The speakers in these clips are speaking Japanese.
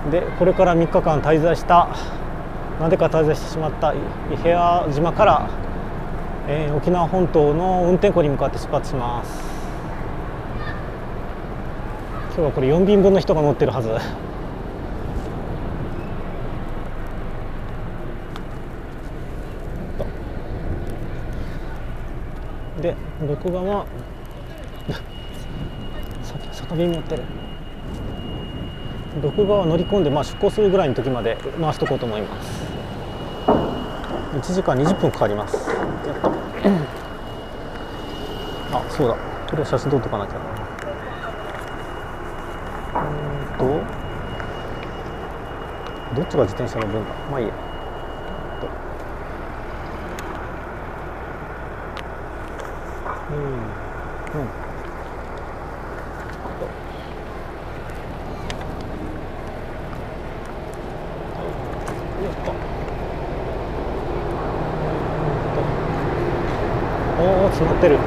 でこれから3日間滞在したなぜか滞在してしまった伊平屋島から、沖縄本島の運転港に向かって出発します。今日はこれ4便分の人が乗ってるはず。で僕が酒瓶持ってる。録画は乗り込んで、出港するぐらいの時まで回しとこうと思います。1時間20分かかります。やっとあ、そうだ、これを写真撮っとかなきゃ。どっちが自転車の分だ。まあいいや。おお、詰まってる。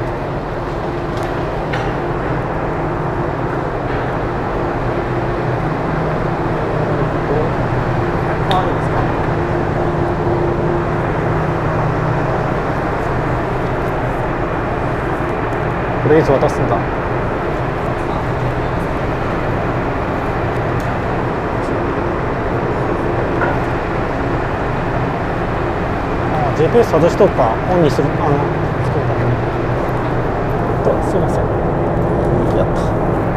これいつ渡すんだ。GPS 外しとくか、オンにする、作るために。すいません。やった。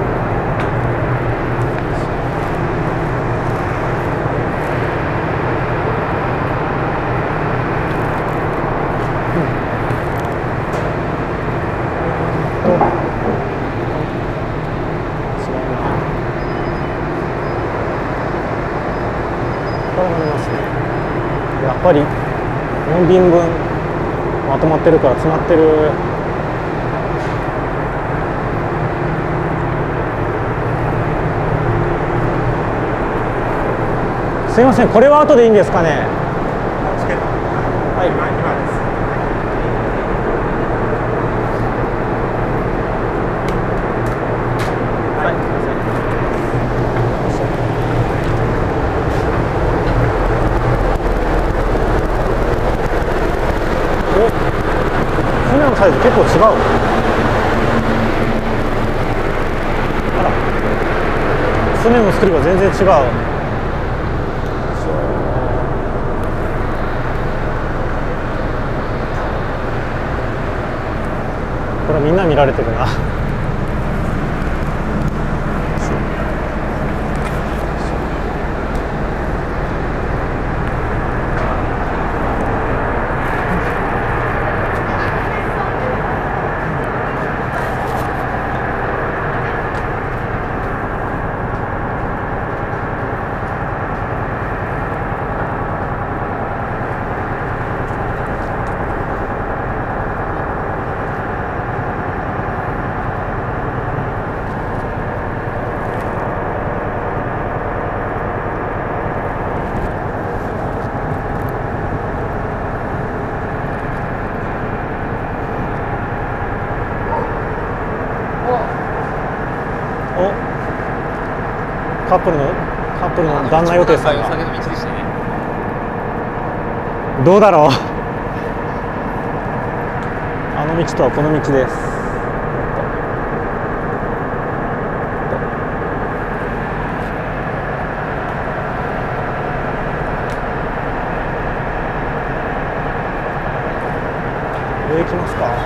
これが出ますね。やっぱり4便分まとまってるから詰まってる。すいません、これは後でいいんですかね。はい。船のサイズ結構違う。あら、船の作りが全然違う。これみんな見られてるな。カップルの旦那予定さんがどうだろう。あの道とはこの道です。上行きますか。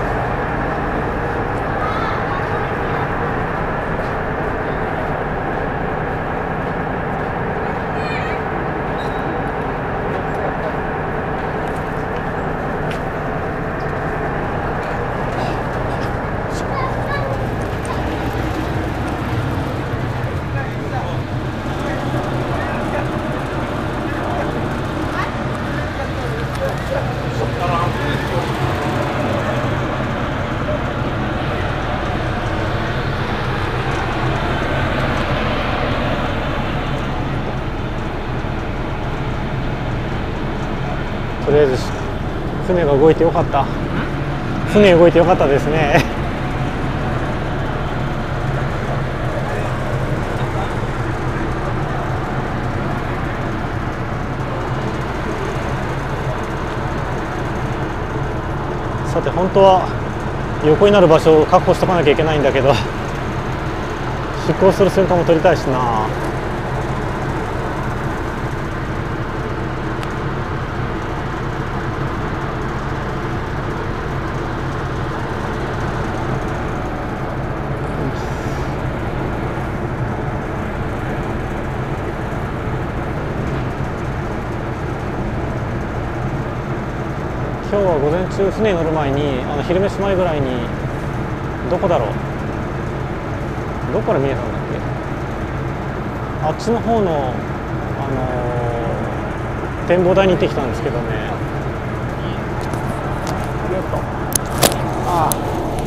とりあえず船が動いてよかった。船動いてよかったですね。 さて本当は横になる場所を確保しとかなきゃいけないんだけど、出航する瞬間も撮りたいしな。今日は午前中船に乗る前に昼飯前ぐらいにどこだろう、どこから見えたんだっけ、あっちの方の、展望台に行ってきたんですけどね。ああ、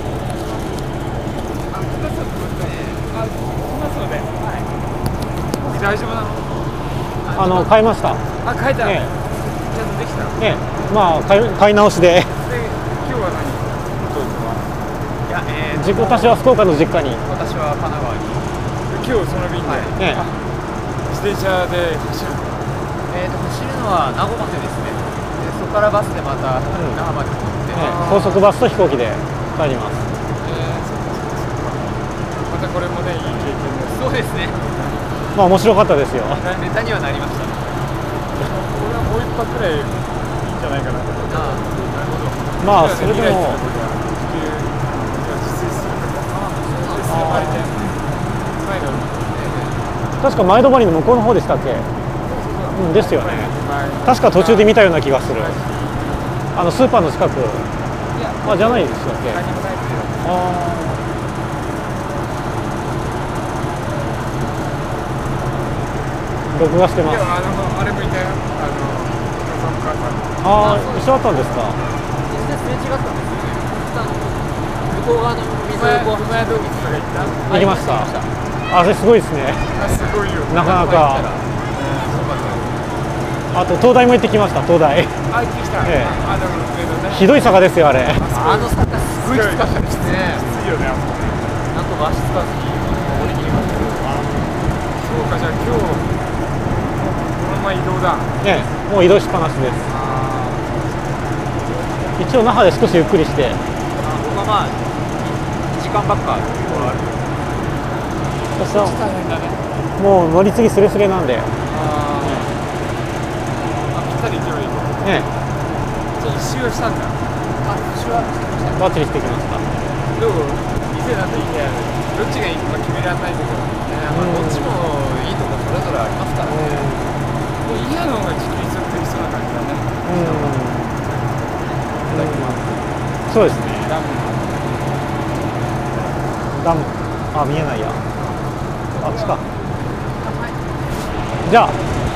大丈夫なの？ 買いました。 あ、買えた。ちゃんとできた。 まあ買い直しで。 今日は何？いや、 私は福岡の実家に。 私は神奈川に。今日その便で。自転車で走る。走るのは名護までですね。そこからバスでまた那覇まで行って、 高速バスと飛行機で帰ります。 またこれもね、いい経験です。そうですね。 まあ面白かったですよ。 ネタにはなりました。これはもう一泊くらいいいんじゃないかなと思って。なるほど。 まあそれでも確か前泊まりの向こうの方でしたっけ？ですよね。確か途中で見たような気がする。スーパーの近く。じゃないでしたっけ？録画してます。 あれもいたよ。 一緒だったんですか？ すれ違ったんですよね。向こう側の水をこう船洞窟とか行った？ 行きました。あれすごいですね。 すごいよ。 なかなか。あと東大も行ってきました。東大。 行ってきた。 ひどい坂ですよあれ。 坂すごいきつかったですね。きついよね。なんとか足つかずに降り切りましたけど。そうか、じゃあ今日このまま移動だ。 もう移動しっぱなしです。一応那覇で少しゆっくりして。 僕はまあ時間ばっか余裕はある。 そしたらもう乗り継ぎスレスレなんで。 ぴったり行けばいい。じゃあ一周はしたんだ。一周はバッチリしてきました。 どう？店だといいね。どっちがいいとか決められないけど、どっちもいいとこそれぞれありますからね。イヤの方が自給自足できそうな感じだね。 そうですね。ダム。見えないや。あっちか。じゃあ。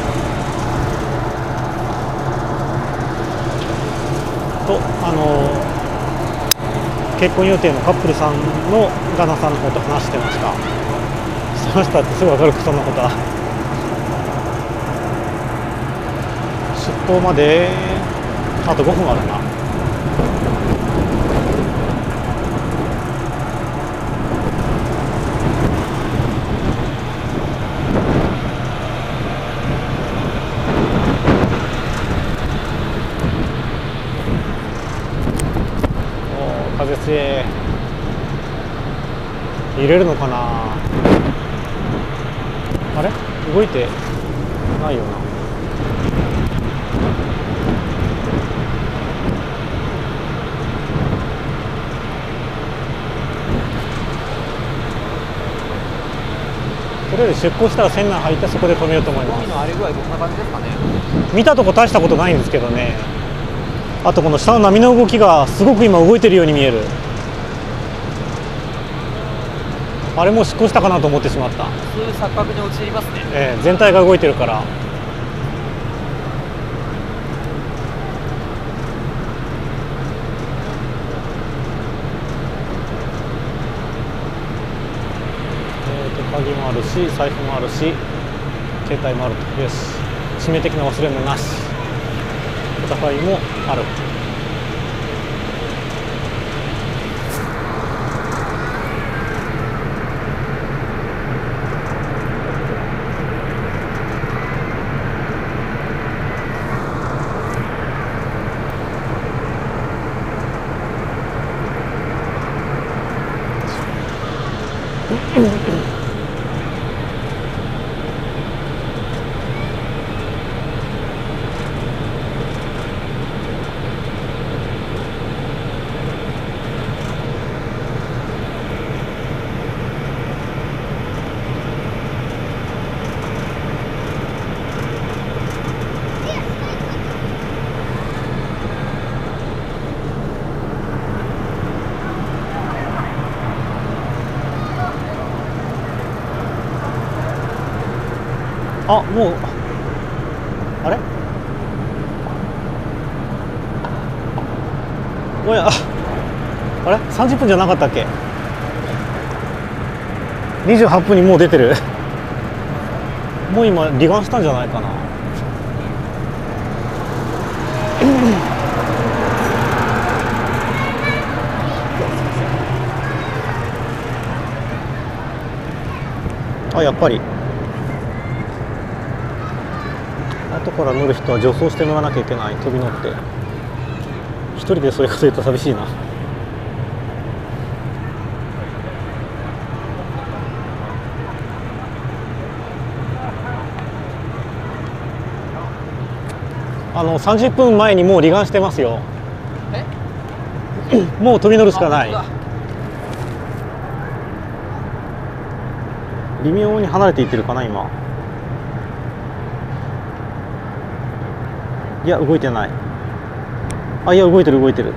結婚予定のカップルさんの旦那さんの方と話してました。してましたってすぐ分かるか、そんなことは。出港まであと5分あるな。風強い。入れるのかな。あれ動いてないよな。とりあえず出港したら船内入ってそこで止めようと思います。 海の荒れ具合どんな感じですかね。 見たとこ大したことないんですけどね。あとこの下の波の動きがすごく今動いてるように見える。あれも出港したかなと思ってしまった。 そういう錯覚に陥りますね。 全体が動いてるから。鍵もあるし、財布もあるし、携帯もあると。よし、致命的な忘れ物なし。戦いもある。 あ、もうあれおや、あれ30分じゃなかったっけ。28分にもう出てる。もう今離岸したんじゃないかな。あ、やっぱり後から乗る人は助走して乗らなきゃいけない。飛び乗って一人でそういうこと言うと寂しいな。30分前にもう離岸してますよ。もう飛び乗るしかない。微妙に離れていってるかな今。いや動いてない。あ、いや動いてる動いてる。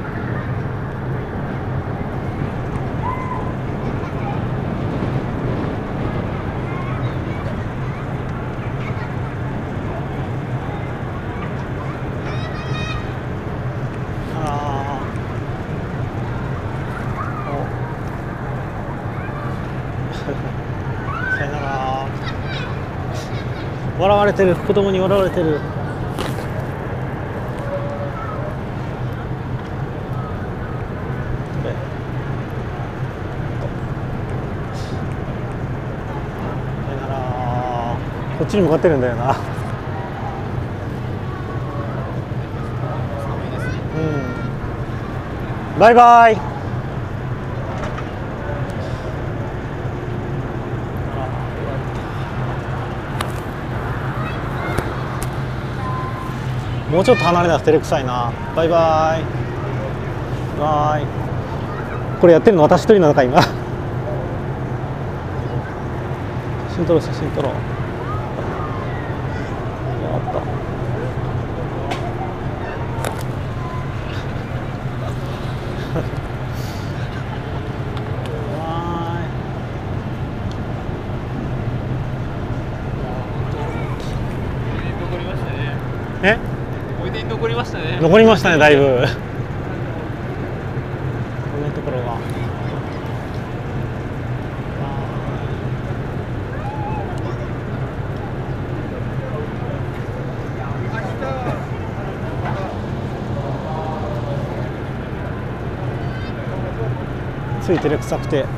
さよなら。笑われてる、子供に笑われてる。さよなら。こっちに向かってるんだよな。うん。バイバイ。もうちょっと離れなくて照れくさいな。バイバイ。バイ。これやってるの私一人なのか今。写真撮ろう写真撮ろう。やった。え？ 思い出に残りましたね。 残りましたね、だいぶ。こんなところが。ついてる臭くて。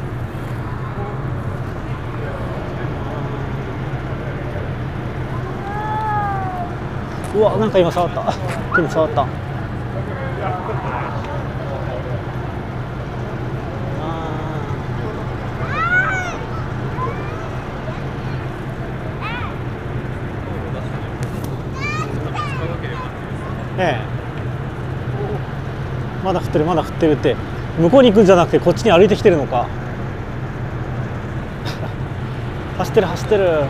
うわ、なんか今触った。手に触った。ええ。まだ降ってるまだ降ってるって、向こうに行くんじゃなくてこっちに歩いてきてるのか。走ってる走ってる。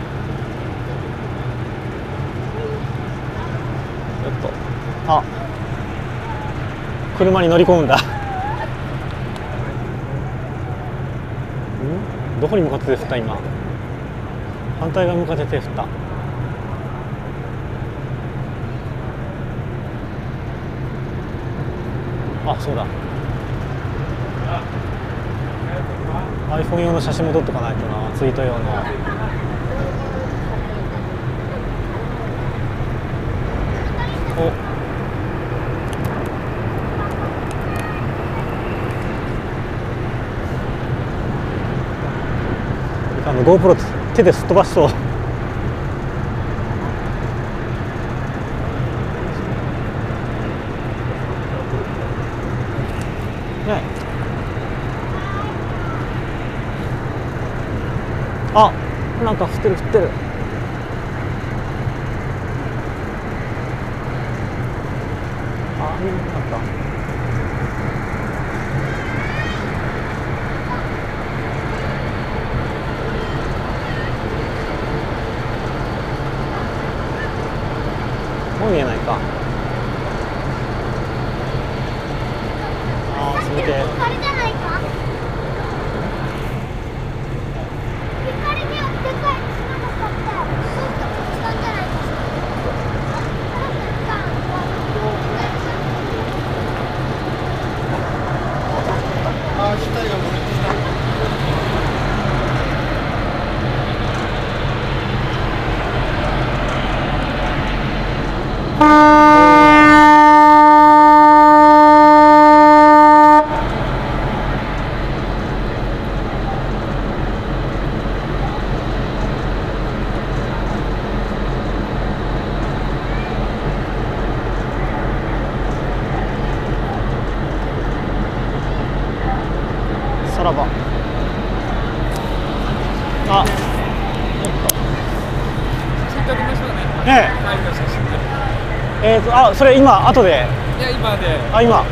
あ、車に乗り込むんだ。どこに向かって手振った今。反対側向かって手振った。あ、そうだ。iPhone 用の写真も撮っとかないとな、ツイート用の。お、GoPro 手ですっ飛ばしそう。ね、あ、なんか降ってる降ってる。あ、見えなかった。もう見えないか。ああ、すみて。光じゃないか。光には世界にしなかった。 さらば。あ、 写真撮りましょうね。 ね前の写真で。 あ、それ今後で。 いや今で。 あ、今。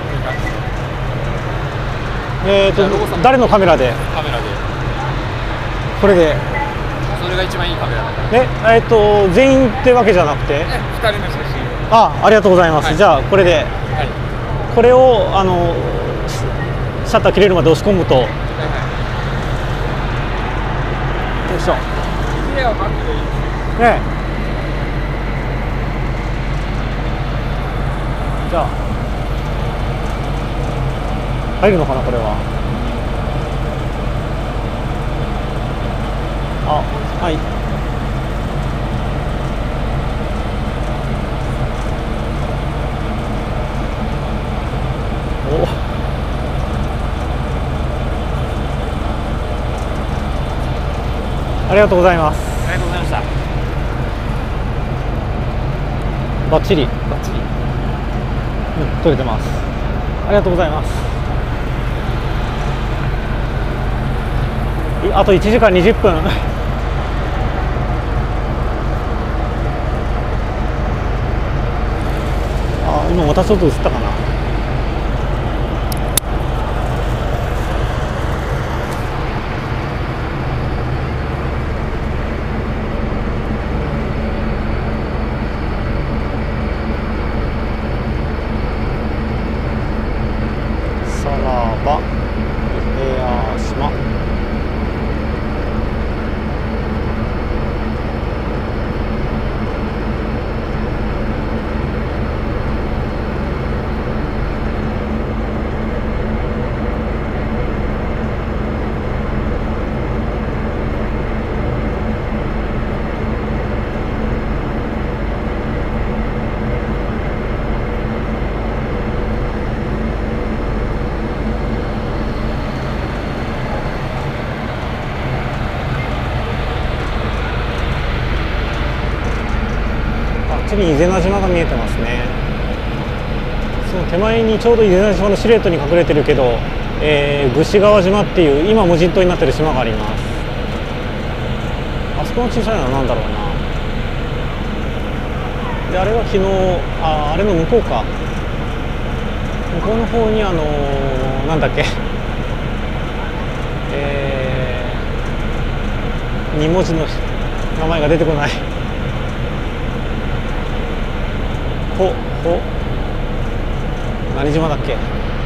誰のカメラで？ カメラで。 これで。 それが一番いいカメラだから。 全員ってわけじゃなくて。 2人の写真。 ありがとうございます。 はい、 じゃあこれで。 はい、 これをシャッター切れるまで押し込むと。はいはい。よいしょ。 綺麗はバックでいいですね。じゃあ入るのかなこれは。あ、はい。お。ありがとうございます。 ありがとうございました。 バッチリ。 バッチリ。 撮れてます。ありがとうございます。あと1時間20分。今またちょっと映ったかな。さらばエア島。伊是名島が見えてますね。その手前にちょうど伊是名島のシルエットに隠れてるけど、具志川島っていう今無人島になってる島があります。あそこの小さいのは何だろうな。であれが昨日、あれの向こうか、向こうの方になんだっけ、2文字の名前が出てこない。何島だっけ。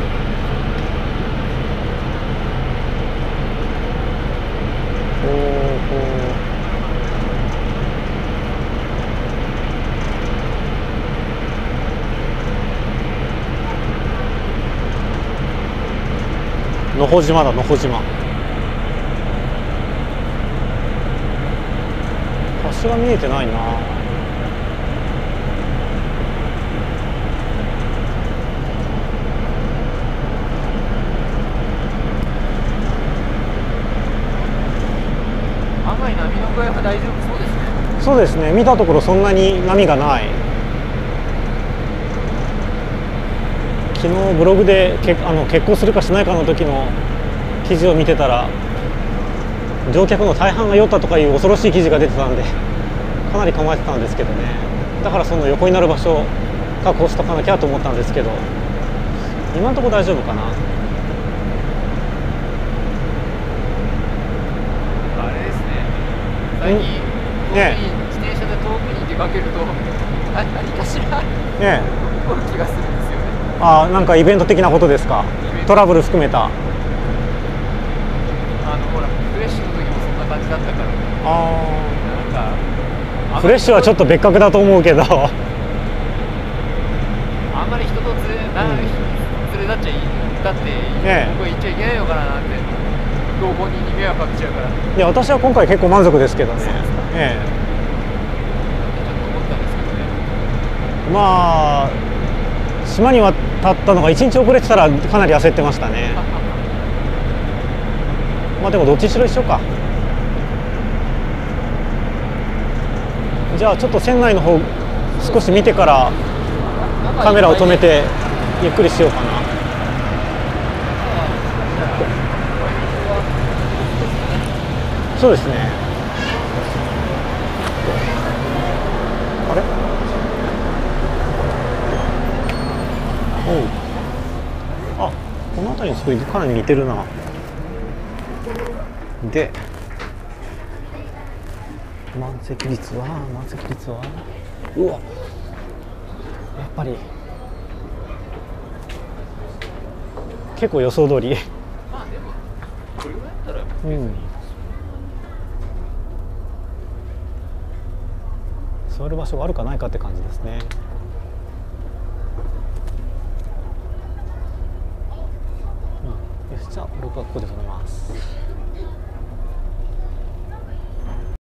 野穂島だ、野穂島。橋が見えてないな。 案外波の具合は大丈夫そうですね。 そうですね、見たところそんなに波がない。昨日ブログで結婚するかしないかの時の記事を見てたら、乗客の大半が酔ったとかいう恐ろしい記事が出てたんで、かなり構えてたんですけどね。だからその横になる場所を確保しとかなきゃと思ったんですけど、今のところ大丈夫かな。 あれですね、最近自転車で遠くに出かけると何かしらね起こる気がするんですよね。 なんかイベント的なことですか。トラブル含めた。 ほらフレッシュの時もそんな感じだったから、なんかフレッシュはちょっと別格だと思うけどあんまり人と連れ立っちゃだって僕は言っちゃいけないのかななんて、同行人に迷惑かけちゃうから。 いや、私は今回結構満足ですけどね。 ちょっと思ったんですけどね。 まあ島に渡ったのが1日遅れてたらかなり焦ってましたね。まあでもどっちにしろ一緒か。じゃあちょっと船内の方少し見てからカメラを止めてゆっくりしようかな。そうですね。あれ、おう、あ、この辺りの作りかなり似てるな。で満席率はうわ、やっぱり結構予想通り。 まあでもこれぐらいだったら座る場所があるかないかって感じですね。よし、じゃあ僕はここで止めます。